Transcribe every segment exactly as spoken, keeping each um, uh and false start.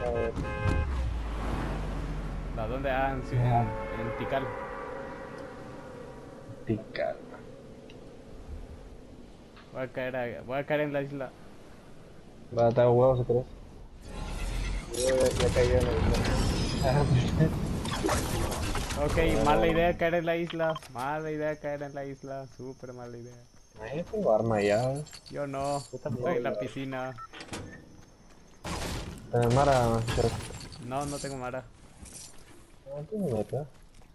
A ver. ¿A dónde? Ah, en, en, en Tikal. Tikal. Voy a caer, a, voy a caer en la isla. Va a estar huevos si querés. Yo ya, ya caí en la isla. Ok, mala idea caer en la isla. Mala idea caer en la isla. Súper mala idea. Ay, yo tengo arma ya. Yo no. Yo también. Estoy en la piscina. ¿Tenés Mara? No, no tengo mara. No, tú no metas.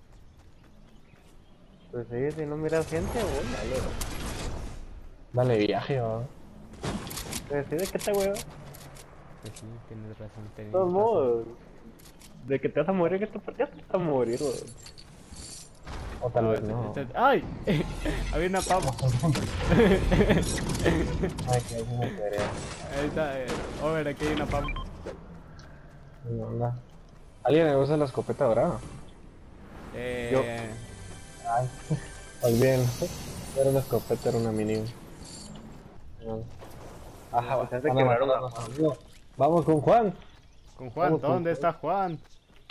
Pues sí, si no miras gente, bueno, dale. Dale viaje, va. Pues sí, ¿de qué te huevo? Pues sí, tienes razón. De Tienes todos razón. modos, de que te vas a morir en esta partida, te vas a morir, weón. O tal No, vez este- no. este- ¡Ay! Había una papa. Ay, que es una serie. Ahí está. Eh, over, aquí hay una papa. ¿Qué onda? ¿Alguien le usa la escopeta dorada? Eh. Ay, pues bien. Era una escopeta, era una mini. Ajá, bastante que raro. Vamos con Juan. Con Juan, Vamos con ¿dónde Juan. está Juan?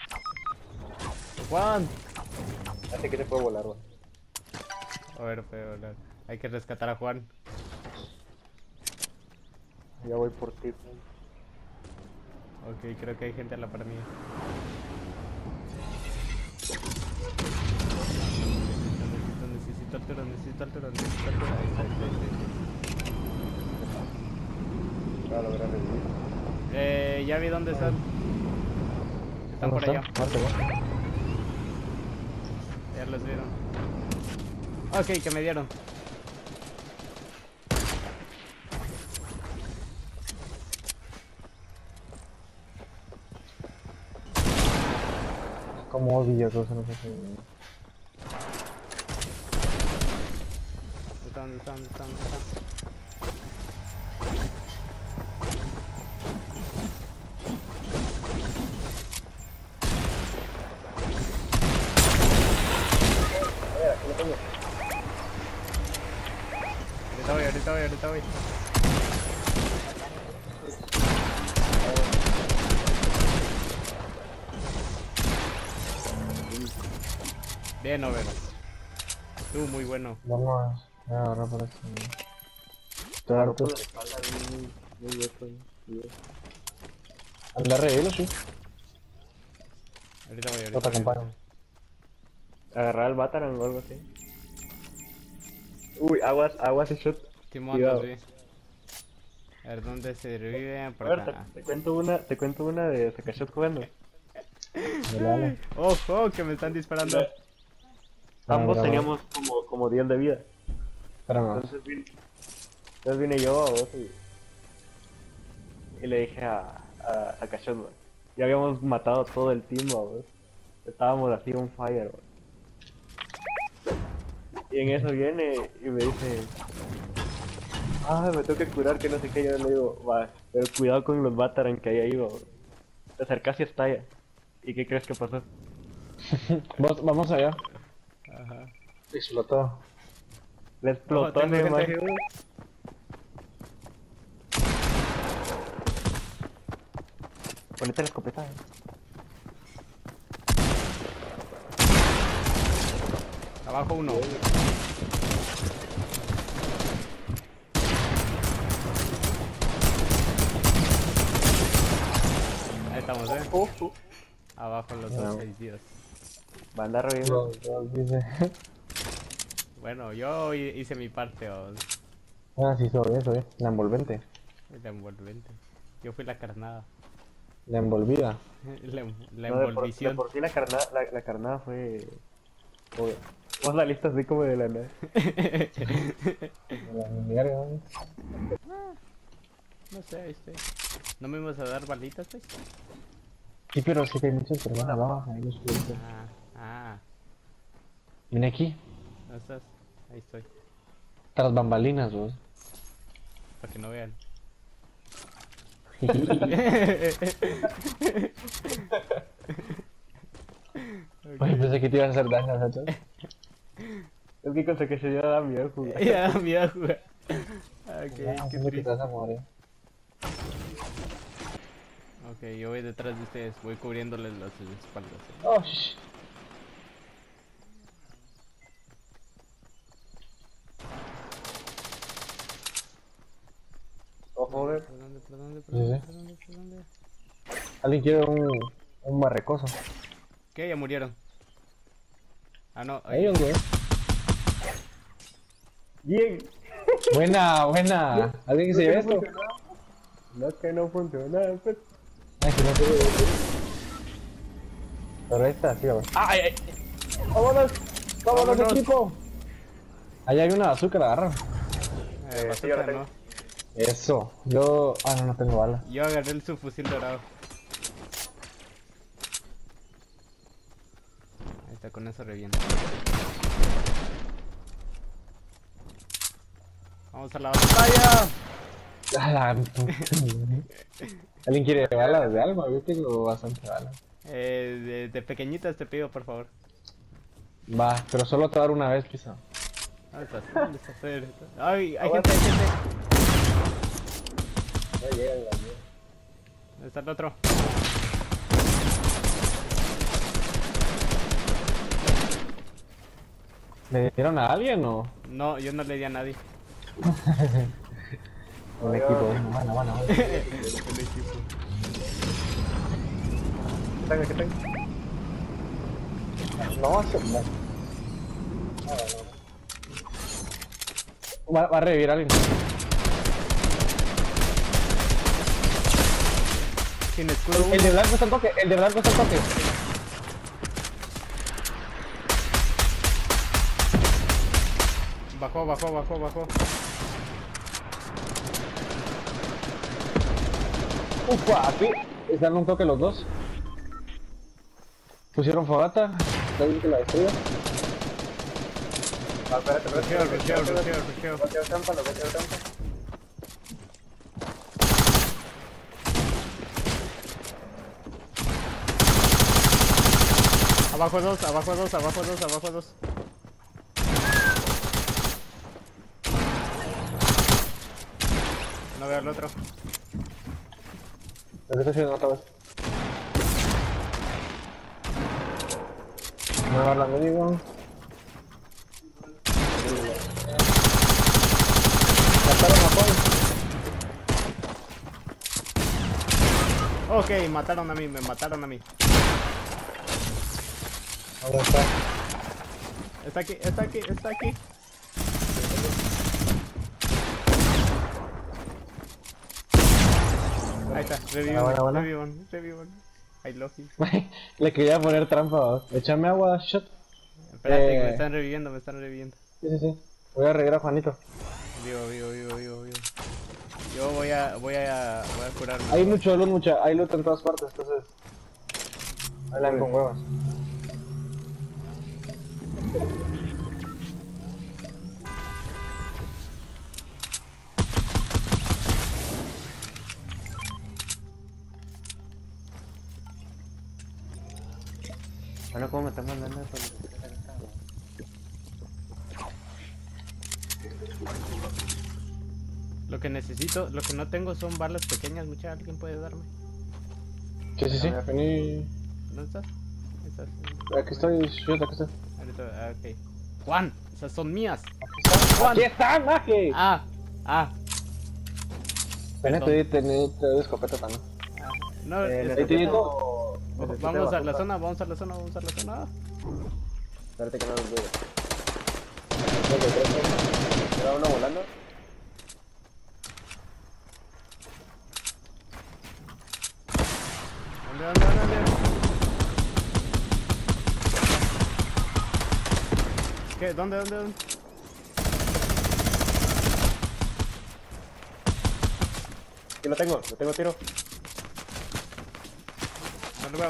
Juan. Fíjate que te puede volar, weón. A ver, pero la- hay que rescatar a Juan. Ya voy por ti, Juan. Ok, creo que hay gente a la par mía. Necesito, necesito altura, necesito altura, necesito altura. Ahí está, ahí está, ahí está. Para lograr revivir. Eh, ya vi dónde están. Están por allá. Marte, weón. Ya los vieron. Ok, que me dieron. Como odio cosas, no sé si. ¿Dónde están? ¿Dónde están? ¿Dónde están? Ahorita voy, ahorita voy, ahorita voy. Bien, Over. Tú, muy bueno. Vamos a agarrar por aquí. Estoy harto. Anda reído, sí. Ahorita voy, ahorita No te voy. acompaño. Agarrar el Batarang o algo así. Uy, aguas, aguas y shot. Timón, Cuidado. sí. A ver, ¿dónde se revive? Por A ver, te, acá. te cuento una, te cuento una de Sakashot jugando. ¡Ojo! Oh, que me están disparando. Ambos teníamos como, como diez de vida. Entonces vine, entonces vine yo a vos y, y le dije a, a Sakashot, man. Ya habíamos matado todo el team, vos. Estábamos así on fire, man. Y en eso viene y me dice, ah, me tengo que curar, que no sé qué. Yo le digo, va, pero cuidado con los Batarang que hay ahí, vos. Te acercas y estalla. ¿Y qué crees que pasó? Vos, vamos allá. Ajá. Explotó. Le explotó Oh, en tengo el gente. mago. Ponete la escopeta. Eh. Abajo uno. Ahí estamos, eh. Uh, uh. Abajo los dos seis días. Banda reviviendo. Bueno, yo hi- hice mi parte, o Ah, sí, sobre eso, eh. La envolvente. la envolvente. Yo fui la carnada. La envolvida. La, em- la No, de por, de envolvición. por sí la carnada, la, la carnada fue... Joder. Vos la lista así como de la nada. No sé, ahí estoy. ¿No me ibas a dar balitas, pues? Sí, pero sí que hay muchas personas abajo. Ahí los Ah, ah. Viene aquí. ¿No estás? Ahí estoy. Tras bambalinas, vos. Para que no vean. Oye, pensé que te ibas a hacer daño, ¿sabes? Es que con que se yo da miedo jugar. Ya da miedo jugar. Ok, Ah, qué siento que te triste. vas a morir. Ok, yo voy detrás de ustedes, voy cubriéndoles las espaldas. ¿Eh? Oh, shh. Ojo, joder. ¿Por dónde, por dónde, por Sí, dónde, sí. por dónde, por dónde? ¿Alguien quiere un, un barrecoso? ¿Qué? Ya murieron. Ah, no. Ahí donde es. Bien. Buena, buena. ¿Alguien que se lleve no esto? funcionaba. No, que no funciona, pues. Ay, que no se lleve. Pero ahí está, sí, vamos. ¡Ay, ay! ¡Vámonos! ¡Vámonos, Vámonos. equipo! Ahí hay una bazooka, la agarran. Eh, Eh, sí, yo la bazooka, tengo. no. Eso. Yo... Ah, no, no tengo bala. Yo agarré el subfusil dorado. Ahí está, con eso revienta. Vamos a la batalla. Ah, la puta. ¿Alguien quiere balas de alma? Yo tengo bastante balas. Eh, de, de pequeñitas te pido, por favor. Va, pero solo te va a dar una vez, pisa. ¿Dónde estás? ¿Dónde estás? Fer? Ay, hay Aguanta. gente, hay gente. No llega la mía. ¿Dónde está el otro? ¿Le dieron a alguien o...? No, yo no le di a nadie. Un equipo, bueno, bueno, bueno. El equipo. ¿Qué tengo? ¿Qué tengo? No, se... no. Va, va a revivir a alguien. Sin escudo. El, el de blanco está al toque, el de blanco está al toque. Bajó, bajó, bajó, bajó. Uf, papi. Están un toque los dos. Pusieron fogata. ¿Está bien que la destruya? Ah, espérate, espérate. Rusheo, rusheo, rusheo, rusheo. Bloqueo trampa, lo bloqueo trampa. Abajo dos, abajo dos, abajo dos, abajo dos. No veo al otro. Lo que está haciendo otra vez. Me va la minigun. Mataron a Paul. Ok, mataron a mí, me mataron a mí. ¿Dónde está? Está aquí, está aquí, está aquí. Ahí está, revivan, Ah, bueno, bueno. revivan, revivan. I love you. Le quería poner trampa. Échame agua, shot. Espérate, que Eh. me están reviviendo, me están reviviendo. Sí, sí, sí. Voy a revivir a Juanito. Vivo, vivo, vivo, vivo, vivo. Yo voy a, voy a, voy a curarme. Hay mucho loot, mucha. Hay loot en todas partes, entonces. Hablan con huevas. Bueno, ¿cómo me estás mandando eso? Lo que necesito, lo que no tengo son balas pequeñas, mucha, ¿alguien puede darme? Sí, sí, sí. Vení. ¿Dónde estás? Ahí estás. Aquí estoy, shot, aquí estoy. Ahorita, ah, ok. Juan, esas son mías. ¡Aquí está, maje! Ah, ah, Vení, perdón. te, te, te, te doy escopeta también. ah. No, Eh, es- necesito- necesito... ojo, necesito vamos a la bazooka. zona, vamos a la zona, vamos a la zona. Espérate que no lo veo. ¿Me da uno volando? ¿Dónde, dónde, dónde, dónde? ¿Qué? ¿Dónde, dónde, dónde? Aquí lo tengo, lo tengo tiro. No lo veo.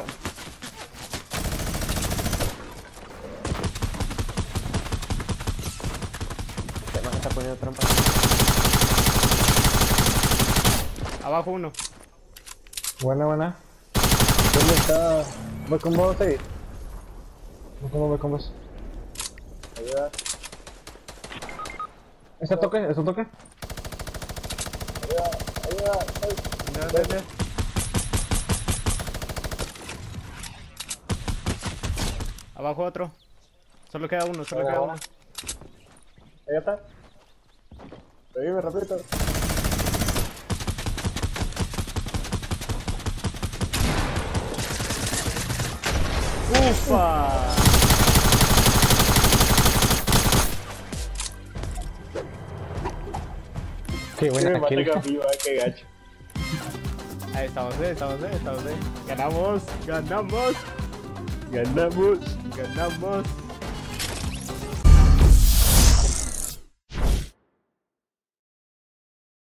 Además está poniendo trampa. Abajo uno. Buena, buena. ¿Dónde está? Voy con vos, David. Voy con vos, voy con vos. Ayuda. ¿Está toque? ¿Está toque? Ayuda, ayuda. Ay. ¿Dónde, dónde, dónde? Abajo otro. Solo queda uno, solo queda uno. Ahí está. Seguime, rapidito. ¡Ufa! Qué buena me mata kill. Capillo, ah, qué gacho. Ahí estamos, ahí estamos, ahí estamos, ahí. Ganamos, ganamos, Ganamos. ganamos.